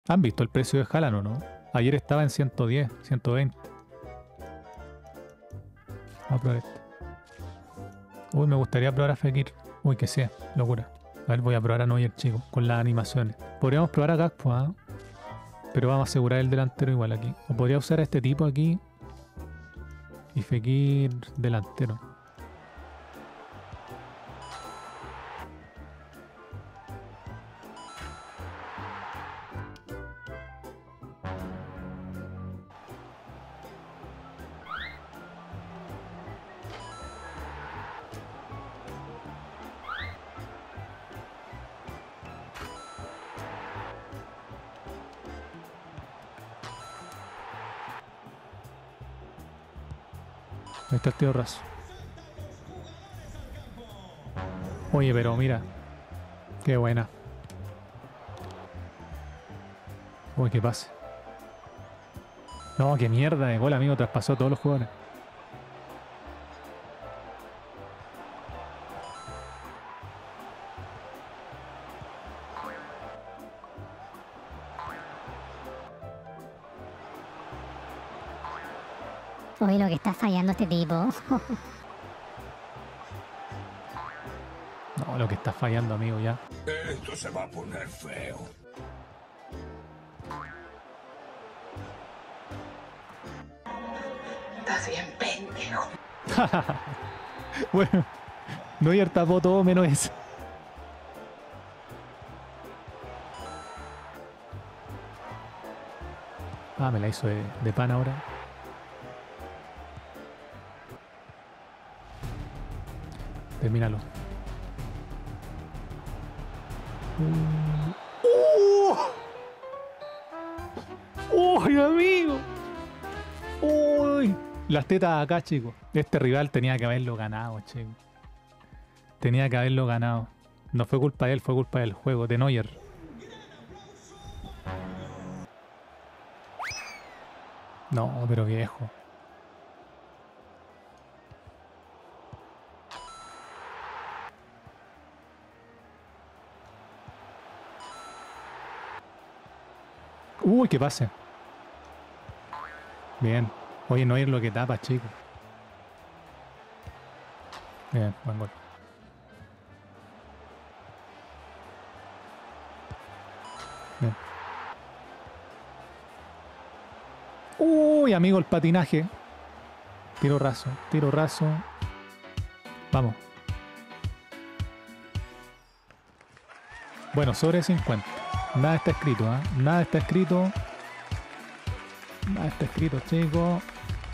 ¿Han visto el precio de Haaland o no? Ayer estaba en 110, 120. Vamos a probar este. Uy, me gustaría probar a Fekir. Uy, que sea, locura. A ver, voy a probar a Neuer, chicos, con las animaciones. Podríamos probar a Gakpo, ¿ah? Pero vamos a asegurar el delantero igual aquí. O podría usar a este tipo aquí. Y Fekir delantero. Ahí está el tío Raso. Oye, pero mira. Qué buena. Uy, qué pase. No, qué mierda de gol, amigo. Traspasó a todos los jugadores. Uy, lo que está fallando este tipo. No, lo que está fallando, amigo, ya. Esto se va a poner feo. Estás bien pendejo. Bueno, Neuer tapó todo menos eso. Ah, me la hizo de pan ahora. Termínalo. ¡Uy, amigo! ¡Uy! Las tetas acá, chicos. Este rival tenía que haberlo ganado, chicos. Tenía que haberlo ganado. No fue culpa de él, fue culpa del juego, de Neuer. No, pero viejo. Uy, qué pase. Bien. Oye, Neuer lo que tapa, chico. Bien, buen gol. Bien. Uy, amigo, el patinaje. Tiro raso, tiro raso. Vamos. Bueno, sobre 50. Nada está escrito, ¿eh? Nada está escrito. Nada está escrito, chicos.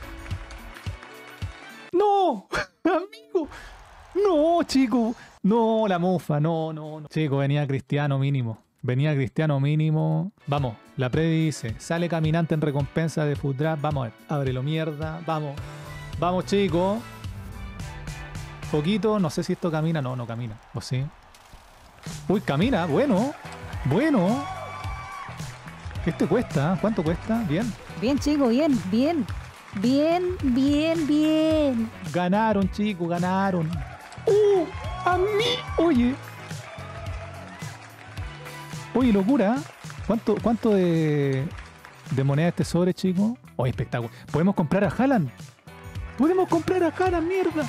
¡No! ¡Amigo! ¡No, chico! No, la mufa, no, no, no. Chico, venía Cristiano mínimo. Venía Cristiano mínimo. Vamos, la Predi dice, sale caminante en recompensa de Food Draft. Vamos a ver, ábrelo mierda. Vamos. Vamos, chicos. Poquito, no sé si esto camina. No, no camina. ¿O sí? Uy, camina, bueno. Bueno. Este cuesta, ¿cuánto cuesta? Bien. Bien, chico, bien, bien. Bien, bien, bien. Ganaron, chicos, ganaron. A mí. Oye. Oye, locura. ¿Cuánto de moneda este sobre, chicos? Oye, espectáculo. ¿Podemos comprar a Haaland? ¡Podemos comprar a Haaland, mierda!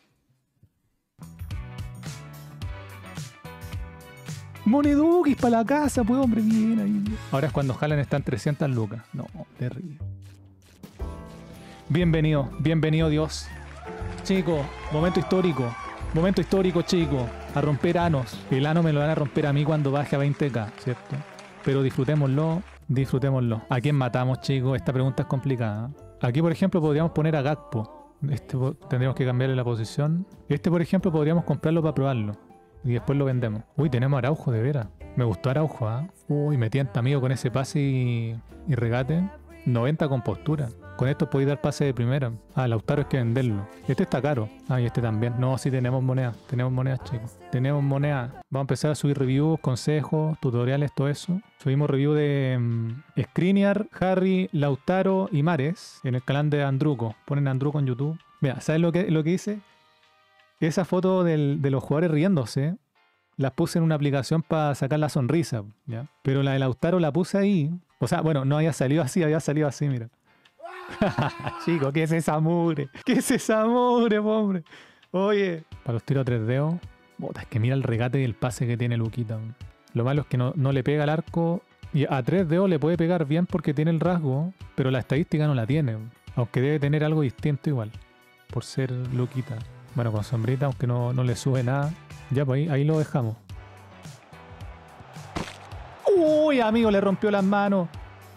Monedukis para la casa, pues, hombre, bien ahí. Ahora es cuando Haaland está en 300 lucas. No, terrible. Bienvenido, bienvenido Dios. Chicos, momento histórico. Momento histórico, chicos. A romper anos. El ano me lo van a romper a mí cuando baje a 20k, ¿cierto? Pero disfrutémoslo, disfrutémoslo. ¿A quién matamos, chicos? Esta pregunta es complicada. Aquí, por ejemplo, podríamos poner a Gakpo. Tendríamos que cambiarle la posición. Este, por ejemplo, podríamos comprarlo para probarlo. Y después lo vendemos. Uy, tenemos a Araujo, de veras. Me gustó Araujo, ¿ah? Uy, me tienta, amigo, con ese pase y regate. 90 con postura. Con esto podéis dar pase de primera. Ah, Lautaro es que venderlo. Este está caro. Ah, y este también. No, sí tenemos monedas. Tenemos monedas, chicos. Tenemos monedas. Vamos a empezar a subir reviews, consejos, tutoriales, todo eso. Subimos review de Skriniar, Harry, Lautaro y Mares en el canal de Andruco. Ponen Andruco en YouTube. Mira, ¿sabes lo que dice? Esa foto de los jugadores riéndose las puse en una aplicación para sacar la sonrisa, ¿ya? Pero la de Lautaro la puse ahí. O sea, bueno, no había salido así, mira. Chico, ¿qué es esa mugre? ¿Qué es esa mugre, hombre? Oye. Para los tiros a 3 dedos. Bota, es que mira el regate y el pase que tiene Luquita. Lo malo es que no le pega al arco. Y a 3 dedos le puede pegar bien porque tiene el rasgo, pero la estadística no la tiene. Aunque debe tener algo distinto igual. Por ser Luquita. Bueno, con sombrita, aunque no le sube nada. Ya, pues ahí lo dejamos. ¡Uy, amigo! Le rompió las manos.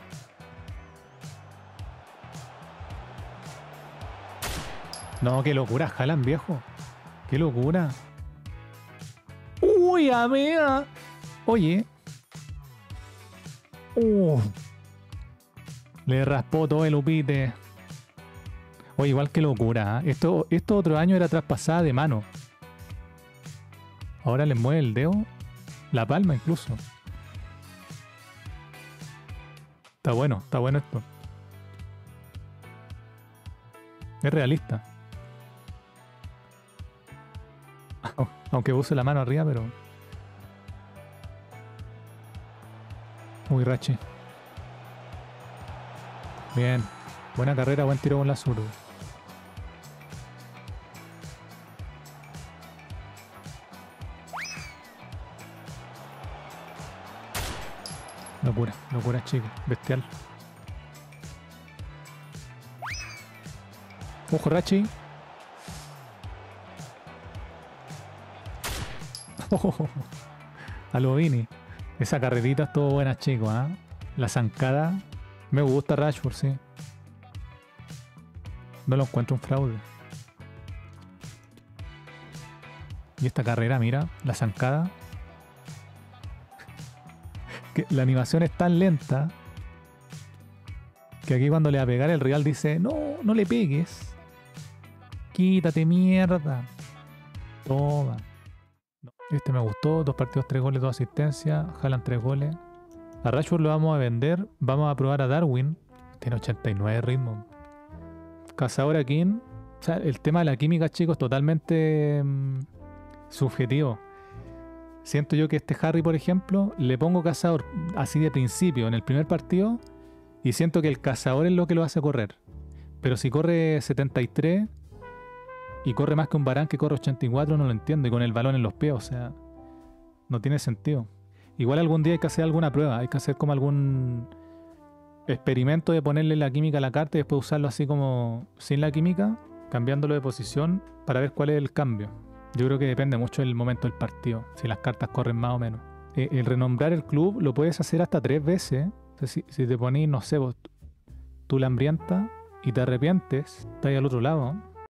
No, qué locura, Haaland, viejo. Qué locura. ¡Uy, amiga! Oye. Le raspó todo el upite. Oye, igual que locura, ¿eh? Esto otro año era traspasada de mano. Ahora le mueve el dedo. La palma incluso. Está bueno esto. Es realista. Aunque use la mano arriba, pero... Uy, Rachi. Bien. Buena carrera, buen tiro con la zurda. Locura, chicos. Bestial. Ojo, Rachi. A lo Vini. Esa carrerita estuvo buena, chicos, ¿eh? La zancada. Me gusta Rashford, sí. No lo encuentro un fraude. Y esta carrera, mira, la zancada. Que la animación es tan lenta que aquí cuando le va a pegar el rival dice, no le pegues. Quítate, mierda. Toma. Este me gustó. 2 partidos, 3 goles, 2 asistencias. Haaland 3 goles. A Rashford lo vamos a vender. Vamos a probar a Darwin. Tiene 89 de ritmo. Cazador King. O sea, el tema de la química, chicos, es totalmente subjetivo. Siento yo que este Harry, por ejemplo, le pongo cazador así de principio en el primer partido y siento que el cazador es lo que lo hace correr. Pero si corre 73 y corre más que un Varane que corre 84, no lo entiendo. Y con el balón en los pies, o sea, no tiene sentido. Igual algún día hay que hacer alguna prueba, hay que hacer como algún experimento de ponerle la química a la carta y después usarlo así como sin la química, cambiándolo de posición para ver cuál es el cambio. Yo creo que depende mucho del momento del partido, si las cartas corren más o menos. El renombrar el club lo puedes hacer hasta 3 veces. O sea, si te ponís, no sé, vos, tú la hambrienta y te arrepientes, estás ahí al otro lado.